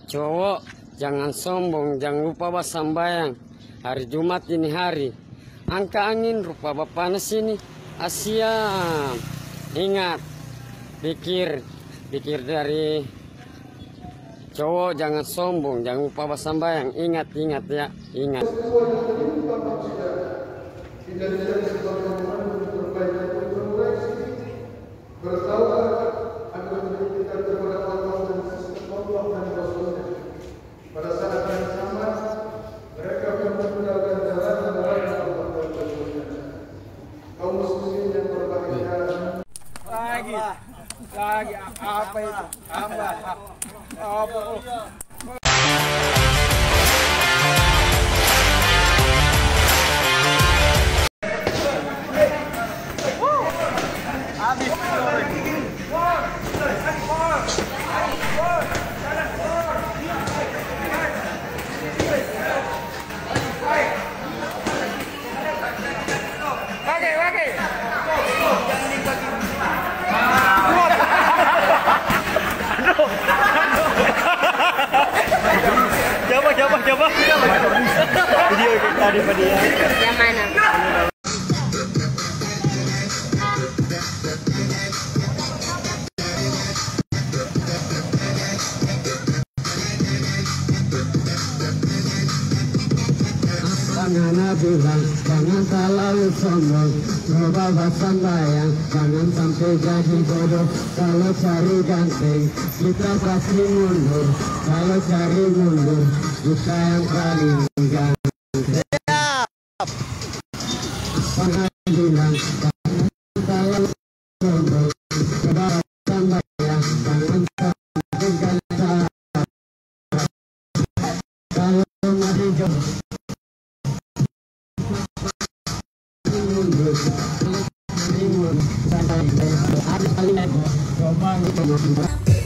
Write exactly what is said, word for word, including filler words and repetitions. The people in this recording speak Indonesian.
Cowok, jangan sombong, jangan lupa bersambayang. Hari Jumat ini hari angka angin, rupa panas ini Asia. Ingat, pikir, pikir dari cowok, jangan sombong, jangan lupa bersambayang. Ingat, ingat ya, ingat. Pada saat yang sama, mereka pun menggunakan jalan dan jalan kaum muslimin yang berbahagia. Lagi, lagi apa itu? Tambah, apa? Coba, coba, coba. Video tadi pada dia. Yang mana? Jangan bilang, jangan terlalu sombong, coba bersambayang, jangan sampai jadi bodoh. Kalau cari ganteng, kita pasti mundur. Kalau cari mundur, kita yang paling ganteng. Jangan bilang, jangan terlalu sombong, coba bersambayang, jangan sampai ganteng. Kalau masih jodoh, Sampai ada kali coba